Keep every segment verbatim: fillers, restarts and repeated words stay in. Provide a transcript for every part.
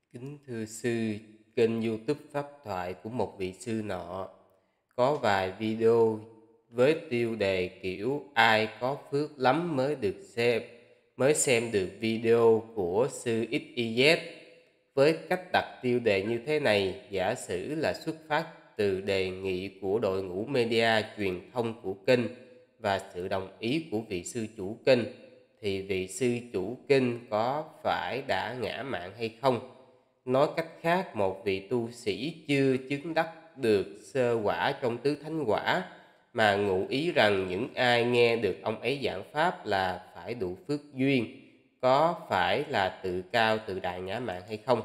Kính thưa sư, kênh YouTube Pháp Thoại của một vị sư nọ có vài video với tiêu đề kiểu ai có phước lắm mới được xem, mới xem được video của sư ích i dét. Với cách đặt tiêu đề như thế này, giả sử là xuất phát từ đề nghị của đội ngũ media truyền thông của kênh và sự đồng ý của vị sư chủ kênh, thì vị sư chủ kênh có phải đã ngã mạn hay không? Nói cách khác, một vị tu sĩ chưa chứng đắc được sơ quả trong tứ thánh quả mà ngụ ý rằng những ai nghe được ông ấy giảng pháp là phải đủ phước duyên, có phải là tự cao tự đại ngã mạn hay không?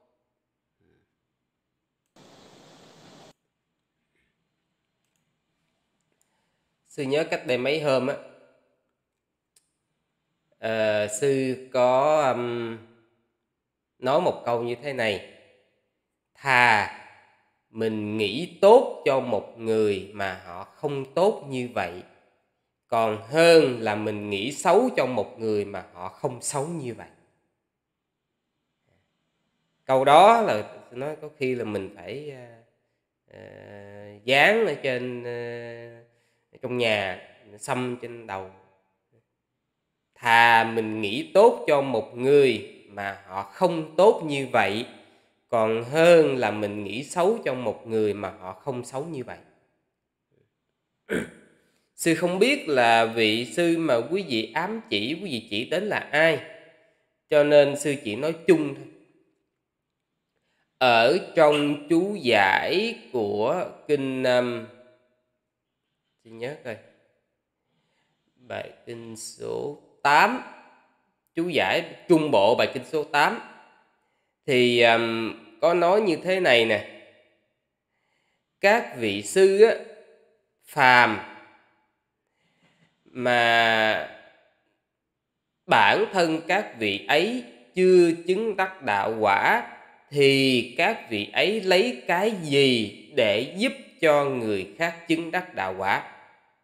Sư nhớ cách đây mấy hôm á, uh, sư có um, nói một câu như thế này: thà mình nghĩ tốt cho một người mà họ không tốt như vậy, còn hơn là mình nghĩ xấu cho một người mà họ không xấu như vậy. Câu đó là nói có khi là mình phải uh, uh, dán ở trên uh, trong nhà, xăm trên đầu. Thà mình nghĩ tốt cho một người mà họ không tốt như vậy, còn hơn là mình nghĩ xấu cho một người mà họ không xấu như vậy. Sư không biết là vị sư mà quý vị ám chỉ, quý vị chỉ đến là ai, cho nên sư chỉ nói chung thôi. Ở trong chú giải của kinh um, xin nhớ coi, bài kinh số tám, chú giải trung bộ bài kinh số tám, thì um, có nói như thế này nè: các vị sư á, phàm mà bản thân các vị ấy chưa chứng đắc đạo quả, thì các vị ấy lấy cái gì để giúp cho người khác chứng đắc đạo quả?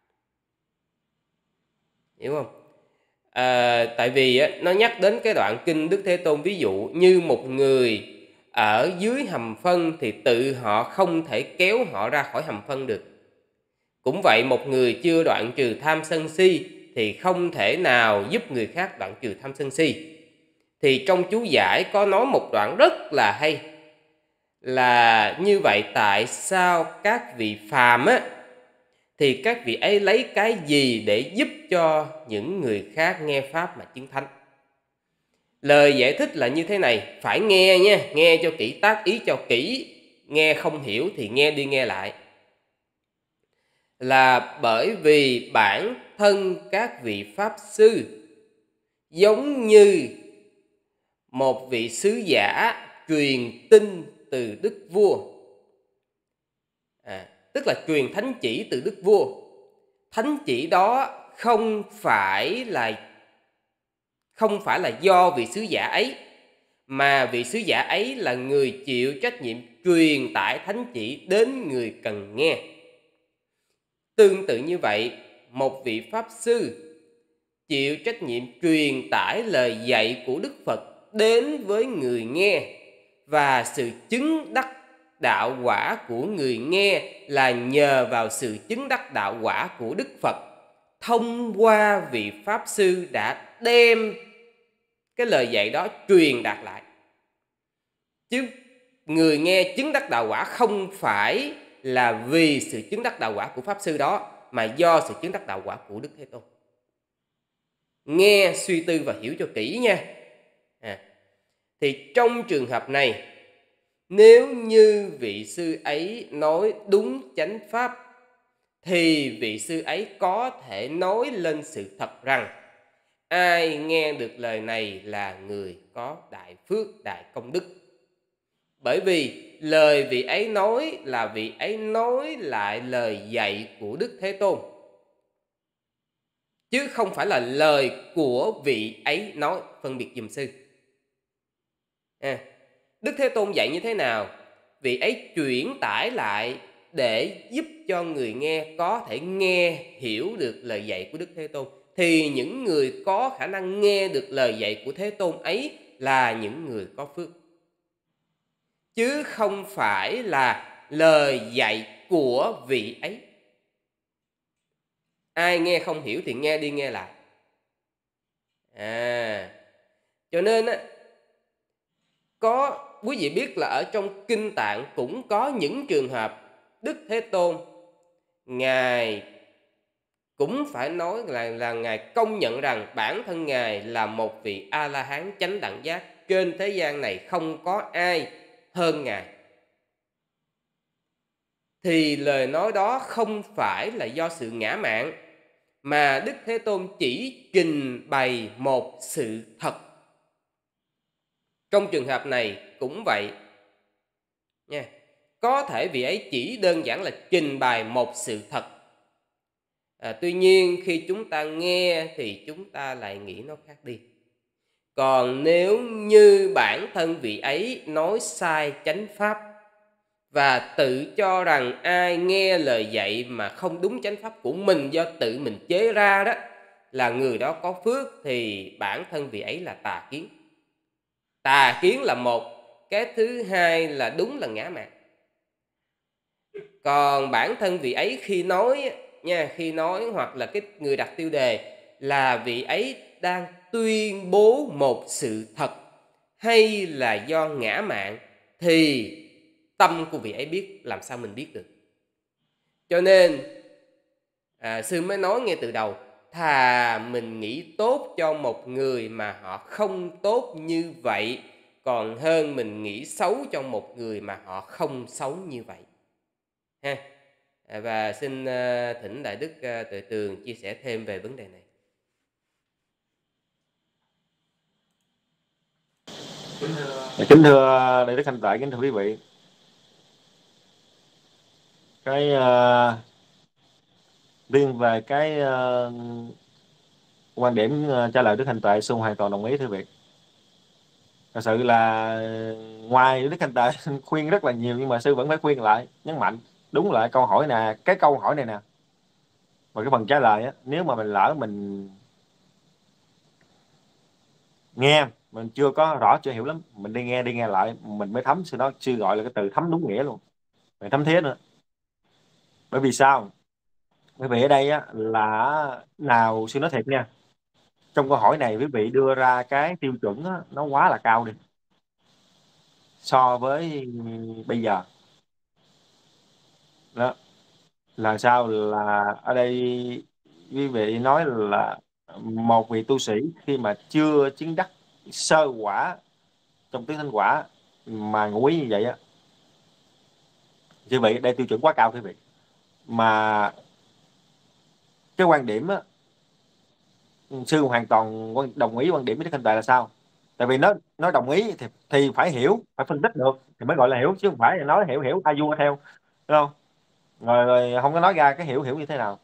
Hiểu không? À, tại vì á, nó nhắc đến cái đoạn kinh Đức Thế Tôn ví dụ như một người ở dưới hầm phân thì tự họ không thể kéo họ ra khỏi hầm phân được. Cũng vậy, một người chưa đoạn trừ tham sân si thì không thể nào giúp người khác đoạn trừ tham sân si. Thì trong chú giải có nói một đoạn rất là hay, là như vậy tại sao các vị phàm á, thì các vị ấy lấy cái gì để giúp cho những người khác nghe pháp mà chứng thánh? Lời giải thích là như thế này, phải nghe nha, nghe cho kỹ, tác ý cho kỹ, nghe không hiểu thì nghe đi nghe lại. Là bởi vì bản thân các vị pháp sư giống như một vị sứ giả truyền tin từ đức vua, à, tức là truyền thánh chỉ từ đức vua. Thánh chỉ đó không phải là không phải là do vị sứ giả ấy, mà vị sứ giả ấy là người chịu trách nhiệm truyền tải thánh chỉ đến người cần nghe. Tương tự như vậy, một vị pháp sư chịu trách nhiệm truyền tải lời dạy của Đức Phật đến với người nghe, và sự chứng đắc đạo quả của người nghe là nhờ vào sự chứng đắc đạo quả của Đức Phật thông qua vị pháp sư đã đem cái lời dạy đó truyền đạt lại. Chứ người nghe chứng đắc đạo quả không phải là vì sự chứng đắc đạo quả của pháp sư đó, mà do sự chứng đắc đạo quả của Đức Thế Tôn. Nghe, suy tư và hiểu cho kỹ nha. À, thì trong trường hợp này, nếu như vị sư ấy nói đúng chánh pháp, thì vị sư ấy có thể nói lên sự thật rằng ai nghe được lời này là người có đại phước, đại công đức. Bởi vì lời vị ấy nói là vị ấy nói lại lời dạy của Đức Thế Tôn, chứ không phải là lời của vị ấy nói. Phân biệt giùm sư. À, Đức Thế Tôn dạy như thế nào, vị ấy chuyển tải lại để giúp cho người nghe có thể nghe hiểu được lời dạy của Đức Thế Tôn. Thì những người có khả năng nghe được lời dạy của Thế Tôn ấy là những người có phước. chứ không phải là lời dạy của vị ấy. Ai nghe không hiểu thì nghe đi nghe lại. À, cho nên á, có quý vị biết là ở trong Kinh Tạng cũng có những trường hợp Đức Thế Tôn Ngài cũng phải nói là, là Ngài công nhận rằng bản thân Ngài là một vị A-la-hán chánh đẳng giác. Trên thế gian này không có ai hơn Ngài. Thì lời nói đó không phải là do sự ngã mạn, mà Đức Thế Tôn chỉ trình bày một sự thật. Trong trường hợp này cũng vậy nha. Có thể vị ấy chỉ đơn giản là trình bày một sự thật. À, tuy nhiên khi chúng ta nghe thì chúng ta lại nghĩ nó khác đi. Còn nếu như bản thân vị ấy nói sai chánh pháp và tự cho rằng ai nghe lời dạy mà không đúng chánh pháp của mình do tự mình chế ra đó là người đó có phước, thì bản thân vị ấy là tà kiến. Tà kiến là một, cái thứ hai là đúng là ngã mạn. Còn bản thân vị ấy khi nói nha, khi nói hoặc là cái người đặt tiêu đề là vị ấy đang tuyên bố một sự thật hay là do ngã mạn, thì tâm của vị ấy biết, làm sao mình biết được. Cho nên à, sư mới nói ngay từ đầu, thà mình nghĩ tốt cho một người mà họ không tốt như vậy, còn hơn mình nghĩ xấu cho một người mà họ không xấu như vậy ha. À, và xin uh, thỉnh Đại Đức uh, Tuệ Tường chia sẻ thêm về vấn đề này. Kính thưa Đại Đức Thanh Tại, kính thưa quý vị, cái uh, riêng về cái uh, quan điểm uh, trả lời Đức Thanh Tại, sư hoàn toàn đồng ý thưa vị. Thật sự là ngoài Đức Thanh Tại khuyên rất là nhiều, nhưng mà sư vẫn phải khuyên lại, nhấn mạnh đúng lại câu hỏi nè, cái câu hỏi này nè, và cái phần trả lời á, nếu mà mình lỡ mình nghe mình chưa có rõ, chưa hiểu lắm, mình đi nghe đi nghe lại mình mới thấm. Sư nói, sư gọi là cái từ thấm đúng nghĩa luôn, phải thấm thiết nữa. Bởi vì sao? Quý vị ở đây á, là nào sư nói thiệt nha, trong câu hỏi này quý vị đưa ra cái tiêu chuẩn á, nó quá là cao đi so với bây giờ. Đó là sao? Là ở đây quý vị nói là một vị tu sĩ khi mà chưa chứng đắc sơ quả trong tứ thánh quả mà ngụ ý như vậy á, quý vị đây tiêu chuẩn quá cao quý vị. Mà cái quan điểm á, sư hoàn toàn đồng ý quan điểm với Đức Thanh Tài là sao? Tại vì nó nó đồng ý thì thì phải hiểu, phải phân tích được thì mới gọi là hiểu, chứ không phải là nói hiểu hiểu a vua theo, đúng không? Rồi, rồi không có nói ra cái hiểu hiểu như thế nào.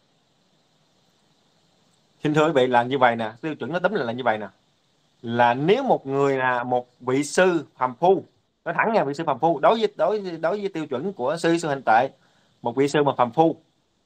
Xin thưa quý vị là như vậy nè, tiêu chuẩn nó tóm lại là như vậy nè, là nếu một người là một vị sư phàm phu, nói thẳng nha, vị sư phàm phu đối với đối đối với tiêu chuẩn của sư sư Hành Tệ, một vị sư mà phàm phu,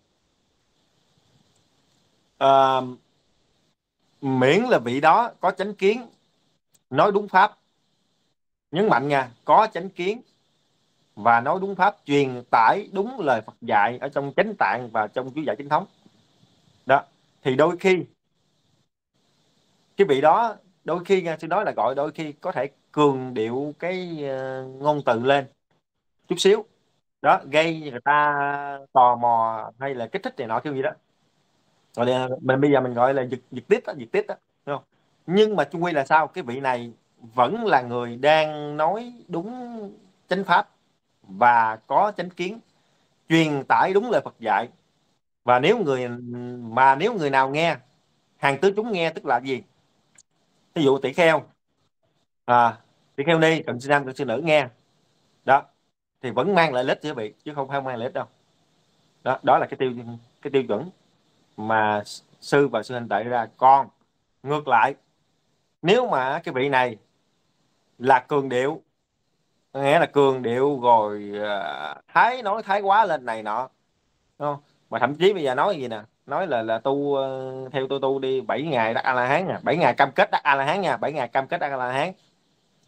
uh, miễn là vị đó có chánh kiến, nói đúng pháp, nhấn mạnh nha, có chánh kiến và nói đúng pháp, truyền tải đúng lời Phật dạy ở trong chánh tạng và trong chú giải chính thống đó, thì đôi khi cái vị đó, đôi khi nha, tôi nói là gọi đôi khi có thể cường điệu cái uh, ngôn từ lên chút xíu đó, gây người ta tò mò hay là kích thích này nọ kiểu gì đó, gọi là mình bây giờ mình gọi là giật giật tít đó, giật tít đó, đúng không? Nhưng mà chung quy là sao? Cái vị này vẫn là người đang nói đúng chánh pháp và có chánh kiến, truyền tải đúng lời Phật dạy. Và nếu người mà nếu người nào nghe, hàng tứ chúng nghe tức là gì? Ví dụ tỷ kheo, à, tỷ kheo ni, cận sư nam, cận sư nữ nghe đó, thì vẫn mang lại lợi ích cho quý vị, chứ không phải mang lợi ích đâu. Đó, đó là cái tiêu cái tiêu chuẩn mà sư và sư Hành Tệ ra. Còn ngược lại, nếu mà cái vị này là cường điệu, nghĩa là cường điệu rồi uh, thái nói thái quá lên này nọ, đúng không? Mà thậm chí bây giờ nói gì nè, nói là là tu uh, theo tôi tu đi bảy ngày đắc A La Hán nha, bảy ngày cam kết đắc A La Hán nha, bảy ngày cam kết đắc A La Hán.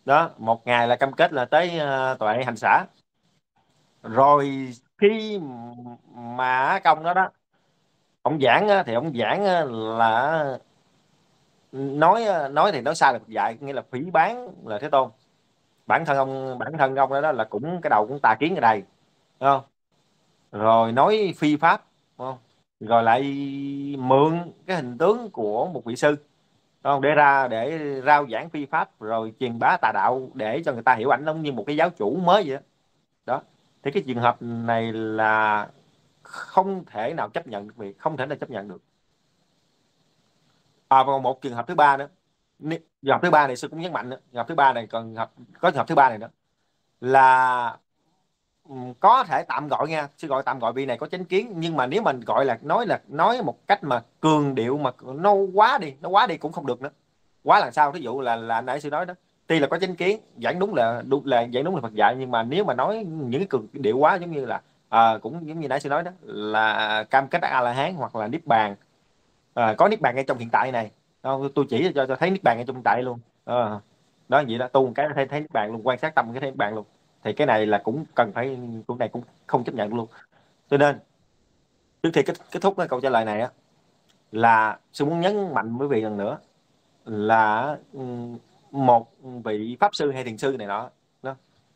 Đó, một ngày là cam kết là tới uh, tòa án hành xã. Rồi khi mà công đó đó, ông giảng á, thì ông giảng á, là nói nói thì nói sai là dạy, nghĩa là phỉ báng là Thế Tôn. Bản thân ông bản thân ông đó, đó là cũng cái đầu cũng tà kiến ở đây, đúng không? Rồi nói phi pháp, đúng không? Rồi lại mượn cái hình tướng của một vị sư, đúng không, để ra để rao giảng phi pháp rồi truyền bá tà đạo để cho người ta hiểu ảnh giống như một cái giáo chủ mới vậy đó. Đó, thì cái trường hợp này là không thể nào chấp nhận được, việc không thể nào chấp nhận được. À, còn một trường hợp thứ ba nữa. Ni- trường hợp thứ ba này sư cũng nhấn mạnh nữa. Trường hợp thứ ba này còn hợp, có trường hợp thứ ba này nữa là ừm, có thể tạm gọi nha, sư gọi tạm gọi vị này có chánh kiến, nhưng mà nếu mình gọi là nói là nói một cách mà cường điệu mà nó quá đi, nó quá đi cũng không được nữa. Quá là sao? Ví dụ là là nãy sư nói đó, tuy là có chánh kiến, giảng đúng là đúng là giảng đúng là Phật dạy, nhưng mà nếu mà nói những cái cường điệu quá, giống như là à, cũng giống như nãy sư nói đó, là cam kết a la hán hoặc là niết bàn, à, có niết bàn ngay trong hiện tại này. Đâu, tôi chỉ cho cho thấy niết bàn ngay trong hiện tại luôn. Ờ, đó vậy đó, tu một cái thấy thấy niết bàn luôn, quan sát tâm cái thấy niết bàn luôn. Thì cái này là cũng cần phải, cũng này cũng không chấp nhận luôn. Cho nên trước khi kết, kết thúc cái câu trả lời này á, là sư muốn nhấn mạnh với vị lần nữa là ừm, một vị pháp sư hay thiền sư này nọ đó,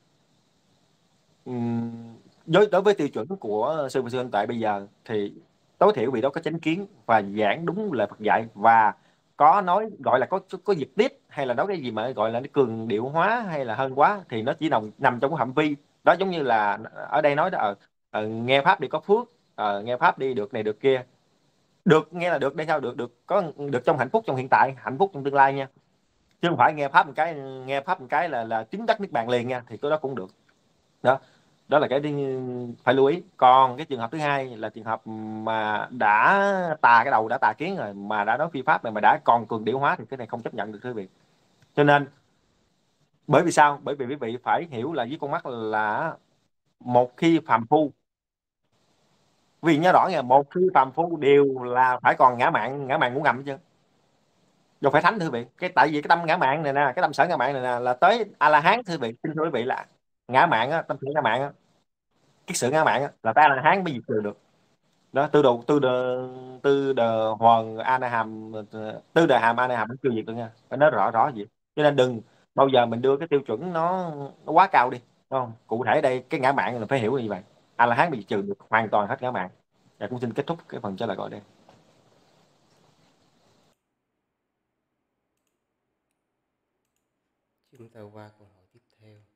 ừm, đối đối với tiêu chuẩn của sư và sư Anh Tuệ bây giờ thì tối thiểu vị đó có chánh kiến và giảng đúng lời Phật dạy, và có nói gọi là có có giật tiếp hay là nói cái gì mà gọi là nó cường điệu hóa hay là hơn quá, thì nó chỉ nằm nằm trong cái phạm vi đó. Giống như là ở đây nói đó, ờ, ờ, nghe pháp đi có phước, ờ, nghe pháp đi được này được kia. Được nghe là được đây sao? Được, được có được trong hạnh phúc trong hiện tại, hạnh phúc trong tương lai nha, chứ không phải nghe pháp một cái nghe pháp một cái là là chứng đắc niết bàn liền nha, thì cái đó cũng được. Đó, đó là cái đi, phải lưu ý. Còn cái trường hợp thứ hai là trường hợp mà đã tà cái đầu, đã tà kiến rồi, mà đã nói phi pháp này mà đã còn cường điệu hóa, thì cái này không chấp nhận được quý vị. Cho nên bởi vì sao? Bởi vì quý vị phải hiểu là với con mắt là một khi phàm phu, vì nhớ rõ nha, một khi phàm phu đều là phải còn ngã mạn, ngã mạn ngủ ngầm chứ đâu phải thánh, thưa vị. Cái tại vì cái tâm ngã mạn này nè, cái tâm sở ngã mạn này nè là tới a la hán, thưa vị. Xin thưa quý vị là ngã mạn á, tâm sở ngã mạn á, cái sự ngã mạn á, là tới a la hán mới diệt trừ được. Đó, tư đồ tư đờ tư đờ hoàng a na hàm, tư đờ hàm a na hàm cũng chưa diệt được nha, phải nói rõ rõ gì. Cho nên đừng bao giờ mình đưa cái tiêu chuẩn nó, nó quá cao đi, đúng không? Cụ thể đây cái ngã mạn là phải hiểu như vậy, a la hán bị diệt trừ được hoàn toàn hết ngã mạn. Và cũng xin kết thúc cái phần trả lời gọi đây. Chúng ta qua câu hỏi tiếp theo.